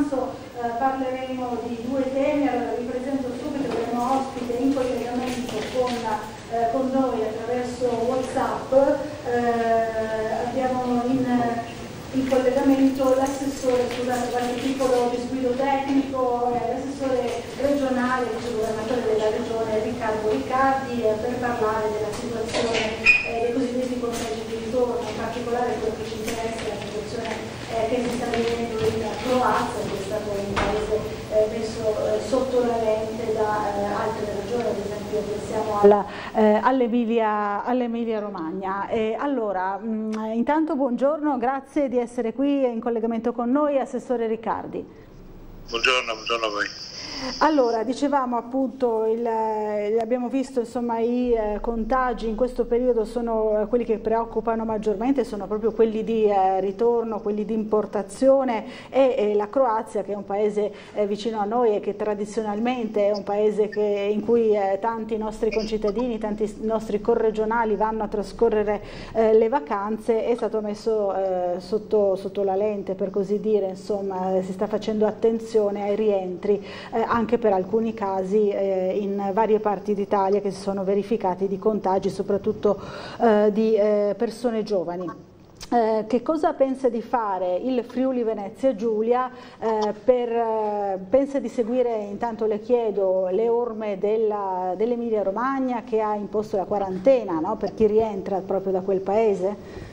Intanto parleremo di due temi. Allora vi presento subito, avremo ospite in collegamento con noi attraverso WhatsApp. Abbiamo in collegamento l'assessore, scusate, qualche piccolo disguido tecnico, l'assessore regionale, vice governatore della regione Riccardo Riccardi, per parlare della situazione dei cosiddetti contagi di ritorno, in particolare quello che ci interessa è la situazione che si sta vivendo in Croazia, che è stato un paese messo sotto la lente da altre regioni, ad esempio pensiamo all'Emilia Romagna. Allora, intanto buongiorno, grazie di essere qui in collegamento con noi, Assessore Riccardi. Buongiorno a voi. Allora, dicevamo appunto, abbiamo visto insomma i contagi in questo periodo sono quelli che preoccupano maggiormente, sono proprio quelli di ritorno, quelli di importazione e la Croazia, che è un paese vicino a noi e che tradizionalmente è un paese in cui tanti nostri concittadini, tanti nostri corregionali vanno a trascorrere le vacanze, è stato messo sotto la lente, per così dire, insomma si sta facendo attenzione ai rientri anche per alcuni casi in varie parti d'Italia che si sono verificati di contagi, soprattutto di persone giovani. Che cosa pensa di fare il Friuli Venezia Giulia? Pensa di seguire, intanto le chiedo, le orme dell'Emilia Romagna, che ha imposto la quarantena, no? Per chi rientra proprio da quel paese?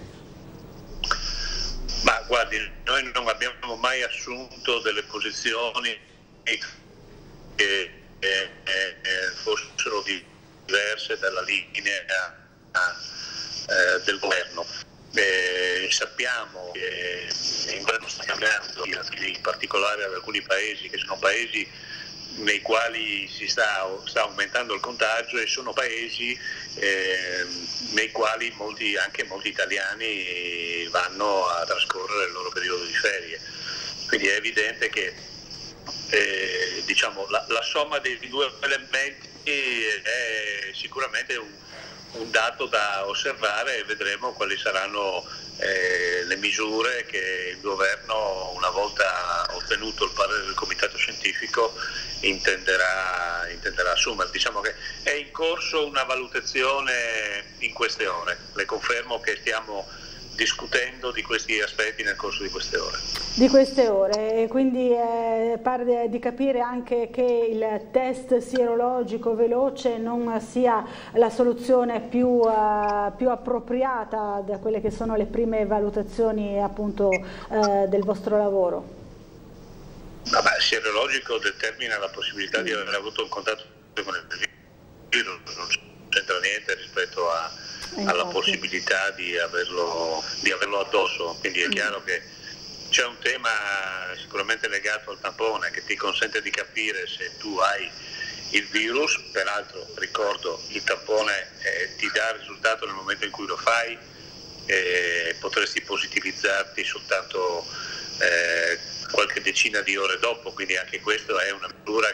Ma guardi, noi non abbiamo mai assunto delle posizioni che fossero diverse dalla linea del governo. Sappiamo che il governo sta cambiando, in particolare ad alcuni paesi che sono paesi nei quali sta aumentando il contagio, e sono paesi nei quali anche molti italiani vanno a trascorrere il loro periodo di ferie. Quindi è evidente che diciamo, la somma dei due elementi è sicuramente un dato da osservare, e vedremo quali saranno le misure che il governo, una volta ottenuto il parere del comitato scientifico, intenderà assumere. Diciamo che è in corso una valutazione in queste ore. Le confermo che stiamo discutendo di questi aspetti nel corso di queste ore. Di queste ore, e quindi pare di capire anche che il test sierologico veloce non sia la soluzione più appropriata da quelle che sono le prime valutazioni appunto del vostro lavoro. Vabbè, il sierologico determina la possibilità di aver avuto un contatto con il virus, non c'entra niente rispetto alla possibilità di averlo addosso, quindi è chiaro che c'è un tema sicuramente legato al tampone che ti consente di capire se tu hai il virus. Peraltro ricordo, il tampone ti dà il risultato nel momento in cui lo fai, potresti positivizzarti soltanto qualche decina di ore dopo, quindi anche questo è una misura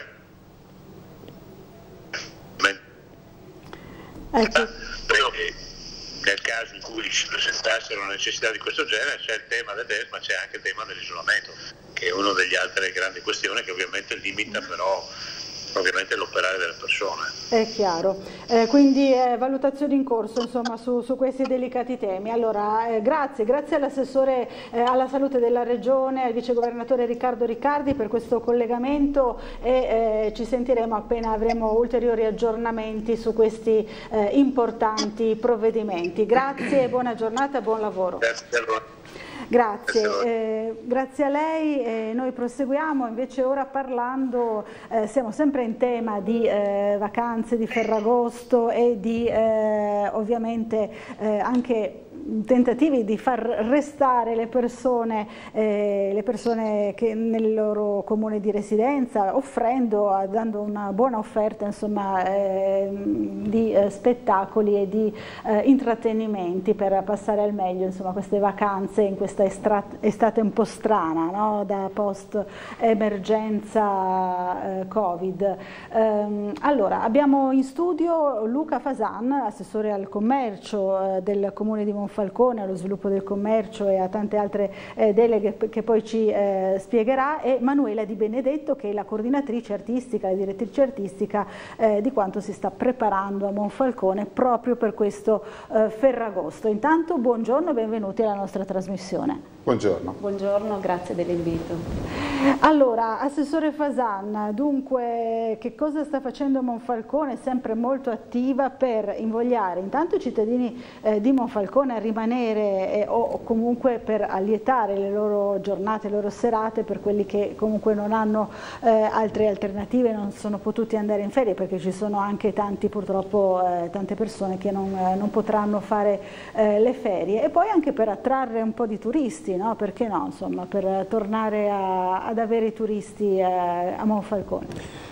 nel caso in cui si presentasse una necessità di questo genere. C'è il tema del test, ma c'è anche il tema dell'isolamento, che è una delle altre grandi questioni, che ovviamente limita però l'operare delle persone. È chiaro, quindi valutazioni in corso insomma su questi delicati temi. Allora grazie all'assessore alla salute della regione, al vicegovernatore Riccardo Riccardi, per questo collegamento, e ci sentiremo appena avremo ulteriori aggiornamenti su questi importanti provvedimenti. Grazie, buona giornata e buon lavoro. Grazie a voi. Grazie a lei. Noi proseguiamo invece ora parlando, siamo sempre in tema di vacanze di Ferragosto e di ovviamente anche tentativi di far restare le persone che nel loro comune di residenza, dando una buona offerta insomma di spettacoli e di intrattenimenti per passare al meglio insomma queste vacanze in questa estate un po' strana, no? Da post emergenza Covid. Allora abbiamo in studio Luca Fasan, assessore al commercio del comune di Monferrato, Monfalcone, allo sviluppo del commercio e a tante altre deleghe che poi ci spiegherà, e Manuela Di Benedetto, che è la coordinatrice artistica, la direttrice artistica di quanto si sta preparando a Monfalcone proprio per questo Ferragosto. Intanto buongiorno e benvenuti alla nostra trasmissione. Buongiorno. Buongiorno, grazie dell'invito. Allora, Assessore Fasan, dunque che cosa sta facendo Monfalcone, sempre molto attiva per invogliare intanto i cittadini di Monfalcone a rimanere o comunque per allietare le loro giornate, le loro serate per quelli che comunque non hanno altre alternative, non sono potuti andare in ferie, perché ci sono anche tanti purtroppo tante persone che non potranno fare le ferie, e poi anche per attrarre un po' di turisti. No? Perché no? Insomma, per tornare ad avere i turisti a Monfalcone.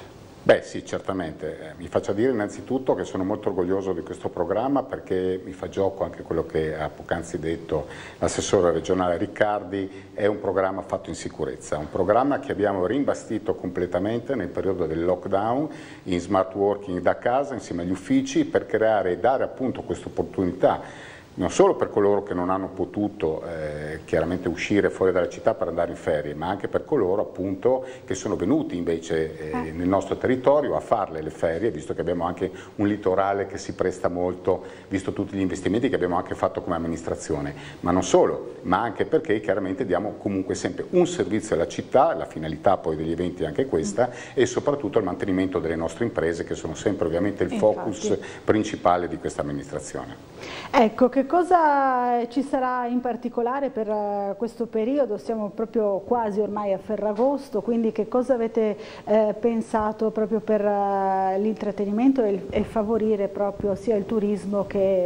Beh sì, certamente. Mi faccia dire innanzitutto che sono molto orgoglioso di questo programma, perché mi fa gioco anche quello che ha poc'anzi detto l'assessore regionale Riccardi. È un programma fatto in sicurezza, un programma che abbiamo rimbastito completamente nel periodo del lockdown in smart working da casa insieme agli uffici, per creare e dare appunto questa opportunità non solo per coloro che non hanno potuto chiaramente uscire fuori dalla città per andare in ferie, ma anche per coloro appunto che sono venuti invece nel nostro territorio a farle le ferie, visto che abbiamo anche un litorale che si presta molto, visto tutti gli investimenti che abbiamo anche fatto come amministrazione. Ma non solo, ma anche perché chiaramente diamo comunque sempre un servizio alla città, la finalità poi degli eventi è anche questa, e soprattutto il mantenimento delle nostre imprese, che sono sempre ovviamente il focus principale di questa amministrazione. Ecco, che cosa ci sarà in particolare per questo periodo? Siamo proprio quasi ormai a Ferragosto, quindi che cosa avete pensato proprio per l'intrattenimento e favorire proprio sia il turismo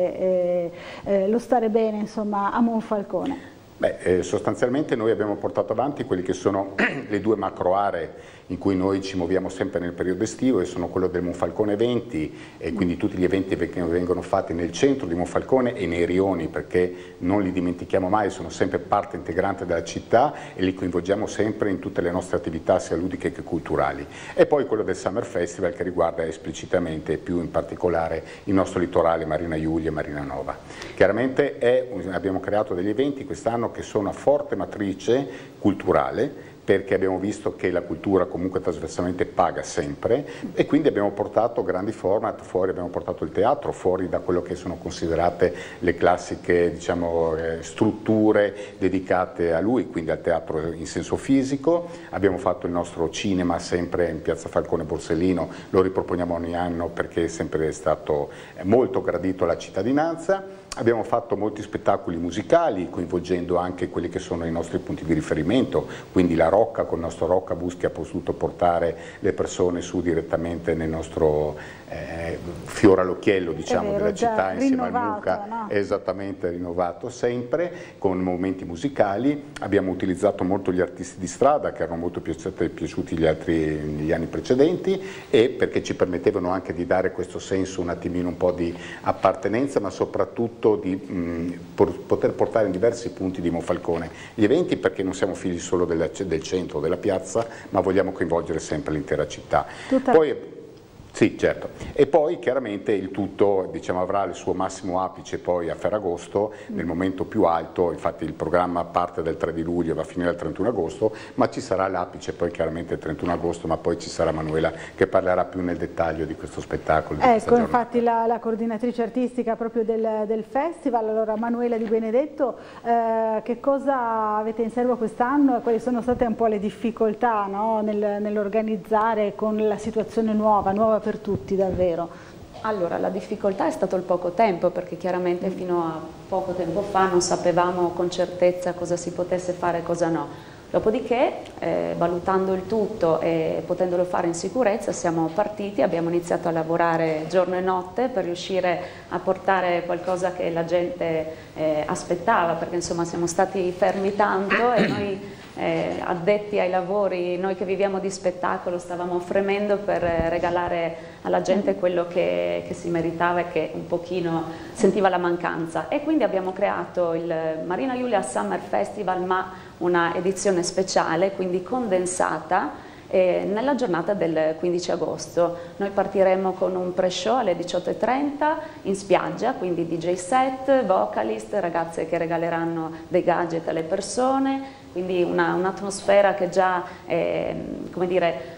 che lo stare bene, insomma, a Monfalcone? Beh, sostanzialmente noi abbiamo portato avanti quelli che sono le due macro aree in cui noi ci muoviamo sempre nel periodo estivo, e sono quello del Monfalcone Eventi, e quindi tutti gli eventi che vengono fatti nel centro di Monfalcone e nei rioni, perché non li dimentichiamo mai, sono sempre parte integrante della città e li coinvolgiamo sempre in tutte le nostre attività sia ludiche che culturali. E poi quello del Summer Festival, che riguarda esplicitamente più in particolare il nostro litorale, Marina Iulia e Marina Nova. Chiaramente abbiamo creato degli eventi quest'anno che sono a forte matrice culturale, perché abbiamo visto che la cultura comunque trasversalmente paga sempre, e quindi abbiamo portato grandi format fuori, abbiamo portato il teatro fuori da quello che sono considerate le classiche, diciamo, strutture dedicate a lui, quindi al teatro in senso fisico. Abbiamo fatto il nostro cinema sempre in piazza Falcone Borsellino, lo riproponiamo ogni anno perché è sempre stato molto gradito alla cittadinanza. Abbiamo fatto molti spettacoli musicali, coinvolgendo anche quelli che sono i nostri punti di riferimento, quindi la Rocca con il nostro Roccabus, che ha potuto portare le persone su direttamente nel nostro fiore all'occhiello, diciamo, della città, insieme al Muca, no? Esattamente, rinnovato sempre, con momenti musicali. Abbiamo utilizzato molto gli artisti di strada, che erano molto piaciuti negli anni precedenti, e perché ci permettevano anche di dare questo senso un attimino un po' di appartenenza, ma soprattutto di poter portare in diversi punti di Monfalcone gli eventi, perché non siamo figli solo del centro, della piazza, ma vogliamo coinvolgere sempre l'intera città. Sì, certo. E poi chiaramente il tutto, diciamo, avrà il suo massimo apice poi a Ferragosto, nel momento più alto. Infatti il programma parte dal 3 di luglio e va a finire il 31 agosto, ma ci sarà l'apice poi chiaramente il 31 agosto, ma poi ci sarà Manuela che parlerà più nel dettaglio di questo spettacolo. Ecco, infatti la coordinatrice artistica proprio del festival. Allora, Manuela Di Benedetto, che cosa avete in serbo quest'anno e quali sono state un po' le difficoltà, no, nell'organizzare con la situazione nuova per tutti davvero? Allora, la difficoltà è stato il poco tempo, perché chiaramente fino a poco tempo fa non sapevamo con certezza cosa si potesse fare e cosa no. Dopodiché, valutando il tutto e potendolo fare in sicurezza, siamo partiti, abbiamo iniziato a lavorare giorno e notte per riuscire a portare qualcosa che la gente aspettava, perché insomma siamo stati fermi tanto e noi addetti ai lavori, noi che viviamo di spettacolo, stavamo fremendo per regalare alla gente quello che si meritava e che un pochino sentiva la mancanza, e quindi abbiamo creato il Marina Iulia Summer Festival, ma una edizione speciale, quindi condensata, nella giornata del 15 agosto noi partiremo con un pre-show alle 18:30 in spiaggia, quindi DJ set, vocalist, ragazze che regaleranno dei gadget alle persone, quindi un'atmosfera che già come dire,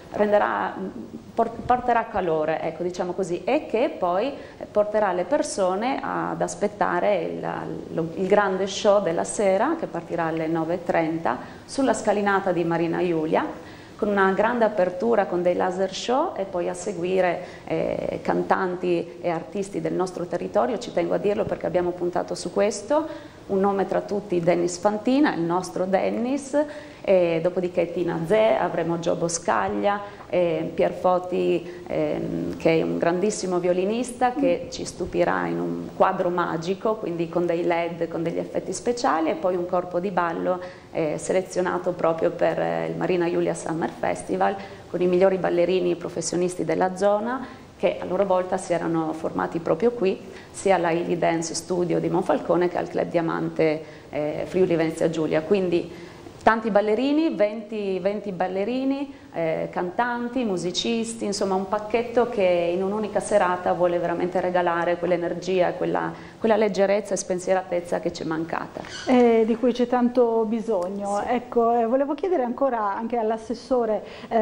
porterà calore, ecco, diciamo così, e che poi porterà le persone ad aspettare il grande show della sera, che partirà alle 9:30 sulla scalinata di Marina Julia, con una grande apertura con dei laser show e poi a seguire cantanti e artisti del nostro territorio. Ci tengo a dirlo perché abbiamo puntato su questo, un nome tra tutti Dennis Fantina, il nostro Dennis, e dopodiché Tina Zè, avremo Gio Boscaglia, Pier Foti che è un grandissimo violinista che ci stupirà in un quadro magico, quindi con dei LED, con degli effetti speciali, e poi un corpo di ballo selezionato proprio per il Marina Julia Summer Festival con i migliori ballerini professionisti della zona, che a loro volta si erano formati proprio qui, sia alla Illy Dance Studio di Monfalcone che al Club Diamante Friuli Venezia Giulia. Quindi tanti ballerini, 20 ballerini, cantanti, musicisti, insomma un pacchetto che in un'unica serata vuole veramente regalare quell'energia, quella leggerezza e spensieratezza che ci è mancata. Di cui c'è tanto bisogno. Sì. Ecco, volevo chiedere ancora anche all'assessore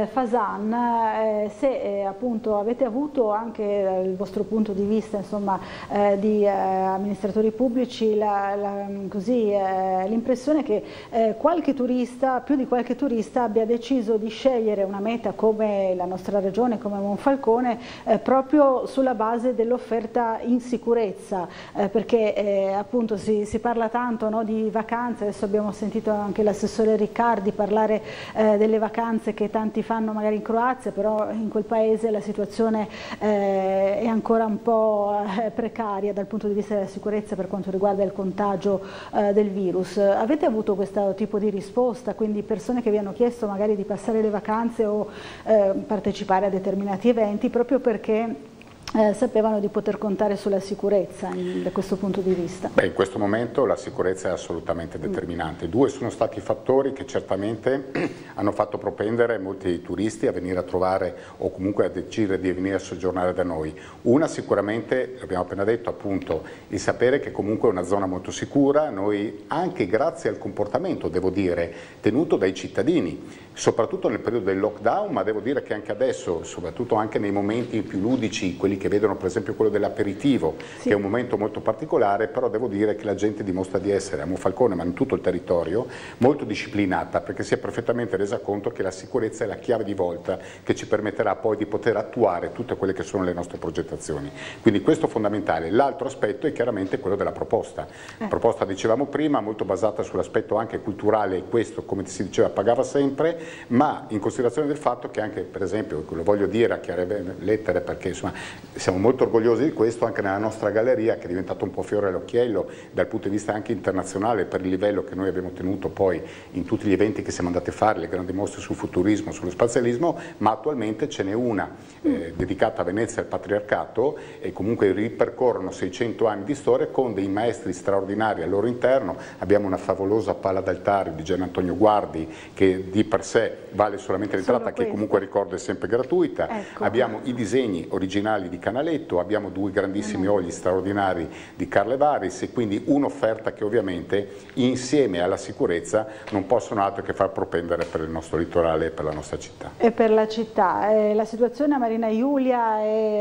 Fasan se appunto avete avuto anche dal vostro punto di vista, insomma, di amministratori pubblici l'impressione che qualche turista, più di qualche turista, abbia deciso di scegliere una meta come la nostra regione, come Monfalcone, proprio sulla base dell'offerta in sicurezza, perché appunto si parla tanto, no, di vacanze. Adesso abbiamo sentito anche l'assessore Riccardi parlare delle vacanze che tanti fanno magari in Croazia, però in quel paese la situazione è ancora un po' precaria dal punto di vista della sicurezza per quanto riguarda il contagio del virus. Avete avuto questo tipo di risposta, quindi persone che vi hanno chiesto magari di passare le vacanze o partecipare a determinati eventi proprio perché sapevano di poter contare sulla sicurezza da questo punto di vista? Beh, in questo momento la sicurezza è assolutamente determinante. Due sono stati i fattori che certamente hanno fatto propendere molti turisti a venire a trovare o comunque a decidere di venire a soggiornare da noi. Una sicuramente, abbiamo appena detto appunto, il sapere che comunque è una zona molto sicura, noi anche grazie al comportamento, devo dire, tenuto dai cittadini, soprattutto nel periodo del lockdown, ma devo dire che anche adesso, soprattutto anche nei momenti più ludici, quelli che vedono per esempio quello dell'aperitivo, sì, che è un momento molto particolare, però devo dire che la gente dimostra di essere a Monfalcone, ma in tutto il territorio, molto disciplinata, perché si è perfettamente resa conto che la sicurezza è la chiave di volta che ci permetterà poi di poter attuare tutte quelle che sono le nostre progettazioni. Quindi questo è fondamentale. L'altro aspetto è chiaramente quello della proposta. Proposta, dicevamo prima, molto basata sull'aspetto anche culturale, e questo, come si diceva, pagava sempre, ma in considerazione del fatto che anche, per esempio, lo voglio dire a chiare lettere perché insomma siamo molto orgogliosi di questo, anche nella nostra galleria, che è diventato un po' fiore all'occhiello dal punto di vista anche internazionale per il livello che noi abbiamo tenuto poi in tutti gli eventi che siamo andati a fare, le grandi mostre sul futurismo, sullo spazialismo, ma attualmente ce n'è una dedicata a Venezia al patriarcato, e comunque ripercorrono 600 anni di storia con dei maestri straordinari al loro interno. Abbiamo una favolosa pala d'altare di Gian Antonio Guardi che di per sé vale solamente l'entrata, che comunque ricordo è sempre gratuita. Ecco. Abbiamo i disegni originali di Canaletto, abbiamo due grandissimi oli straordinari di Carle Varis, e quindi un'offerta che ovviamente insieme alla sicurezza non possono altro che far propendere per il nostro litorale e per la nostra città. E per la città. La situazione a Marina Julia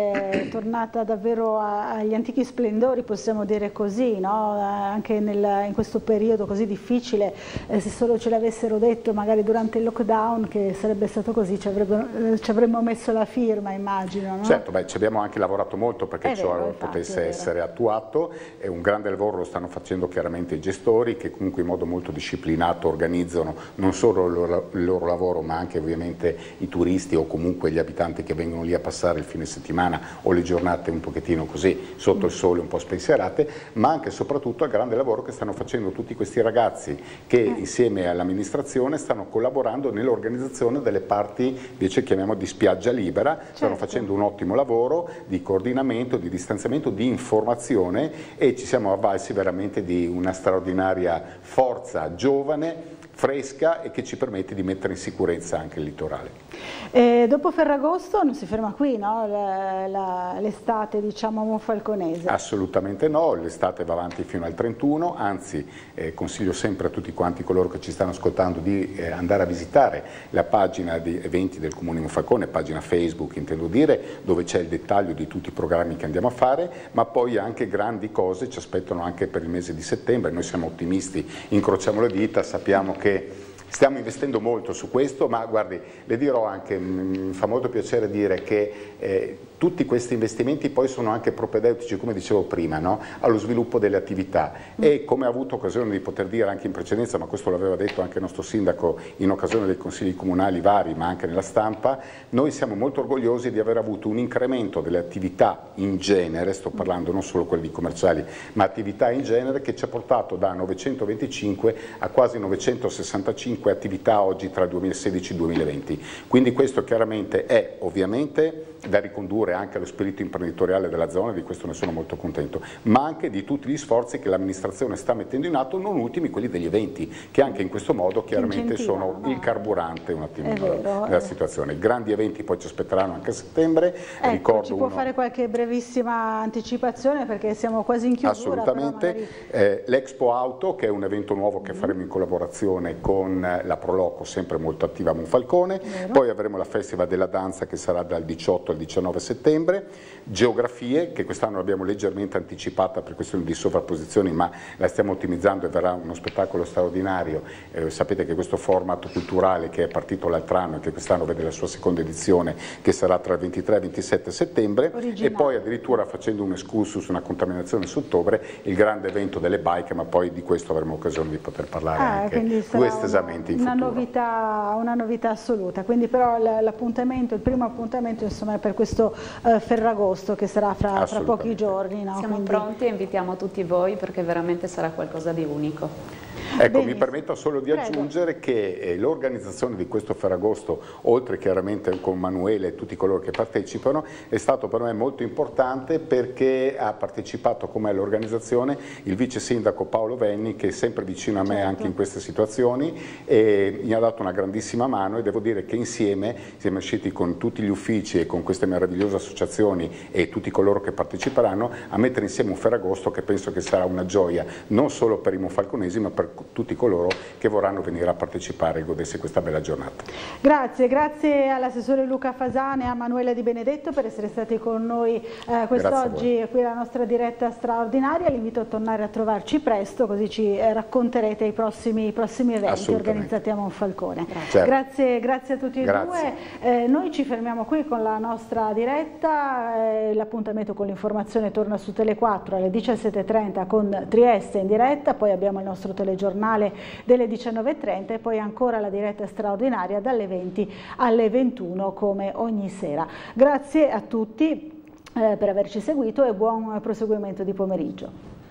è tornata davvero agli antichi splendori, possiamo dire così, no? Anche in questo periodo così difficile, se solo ce l'avessero detto magari durante il lockdown che sarebbe stato così, ci avremmo messo la firma, immagino. No? Certo, beh, ci abbiamo anche lavorato molto perché ciò potesse essere attuato, e un grande lavoro lo stanno facendo chiaramente i gestori, che comunque in modo molto disciplinato organizzano non solo il loro lavoro, ma anche ovviamente i turisti o comunque gli abitanti che vengono lì a passare il fine settimana o le giornate un pochettino così sotto il sole, un po' spensierate, ma anche e soprattutto al grande lavoro che stanno facendo tutti questi ragazzi che insieme all'amministrazione stanno collaborando nell'organizzazione delle parti, invece chiamiamo di spiaggia libera. Stanno facendo un ottimo lavoro di coordinamento, di distanziamento, di informazione, e ci siamo avvalsi veramente di una straordinaria forza giovane fresca e che ci permette di mettere in sicurezza anche il litorale. Dopo Ferragosto non si ferma qui, no? L'estate, diciamo, monfalconese? Assolutamente no, l'estate va avanti fino al 31, anzi consiglio sempre a tutti quanti coloro che ci stanno ascoltando di andare a visitare la pagina di eventi del Comune Monfalcone, pagina Facebook intendo dire, dove c'è il dettaglio di tutti i programmi che andiamo a fare, ma poi anche grandi cose ci aspettano anche per il mese di settembre. Noi siamo ottimisti, incrociamo le dita, sappiamo che stiamo investendo molto su questo, ma guardi, le dirò anche, mi fa molto piacere dire che tutti questi investimenti poi sono anche propedeutici, come dicevo prima, no? Allo sviluppo delle attività e come ho avuto occasione di poter dire anche in precedenza, ma questo l'aveva detto anche il nostro sindaco in occasione dei consigli comunali vari, ma anche nella stampa, noi siamo molto orgogliosi di aver avuto un incremento delle attività in genere, sto parlando non solo quelli commerciali, ma attività in genere, che ci ha portato da 925 a quasi 965 attività oggi tra 2016 e 2020. Quindi questo chiaramente è ovviamente da ricondurre anche allo spirito imprenditoriale della zona, di questo ne sono molto contento, ma anche di tutti gli sforzi che l'amministrazione sta mettendo in atto, non ultimi quelli degli eventi, che anche in questo modo chiaramente sono il carburante un attimino della situazione. I grandi eventi poi ci aspetteranno anche a settembre. Ecco, ricordo ci può fare qualche brevissima anticipazione perché siamo quasi in chiusura? Assolutamente, l'Expo Auto, che è un evento nuovo che faremo in collaborazione con la Proloco, sempre molto attiva a Monfalcone. Poi avremo la Festival della Danza che sarà dal 18 al 19 settembre, Geografie, che quest'anno abbiamo leggermente anticipata per questioni di sovrapposizioni, ma la stiamo ottimizzando e verrà uno spettacolo straordinario. Sapete che questo format culturale che è partito l'altro anno e che quest'anno vede la sua seconda edizione, che sarà tra il 23 e il 27 settembre, e poi addirittura, facendo un excursus, una contaminazione su ottobre, il grande evento delle bike, ma poi di questo avremo occasione di poter parlare anche più estesamente in futuro. Una novità assoluta, quindi però l'appuntamento, il primo appuntamento insomma è per questo Ferragosto che sarà fra pochi giorni. No? Siamo pronti e invitiamo tutti voi perché veramente sarà qualcosa di unico. Ecco, benissimo. Mi permetto solo di aggiungere che l'organizzazione di questo Ferragosto, oltre chiaramente con Manuele e tutti coloro che partecipano, è stato per me molto importante perché ha partecipato come all'organizzazione il vice sindaco Paolo Venni, che è sempre vicino a me anche in queste situazioni, e mi ha dato una grandissima mano, e devo dire che insieme siamo usciti con tutti gli uffici e con queste meravigliose associazioni e tutti coloro che parteciperanno a mettere insieme un Ferragosto che penso che sarà una gioia non solo per i monfalconesi ma per tutti coloro che vorranno venire a partecipare e godersi questa bella giornata. Grazie all'assessore Luca Fasane e a Manuela Di Benedetto per essere stati con noi quest'oggi qui alla nostra diretta straordinaria. L'invito a tornare a trovarci presto, così ci racconterete i prossimi eventi organizzati a Monfalcone. Grazie a tutti e due. Noi ci fermiamo qui con la nostra diretta, l'appuntamento con l'informazione torna su Tele4 alle 17:30 con Trieste in diretta, poi abbiamo il nostro telegiornale delle 19:30 e poi ancora la diretta straordinaria dalle 20 alle 21 come ogni sera. Grazie a tutti per averci seguito e buon proseguimento di pomeriggio.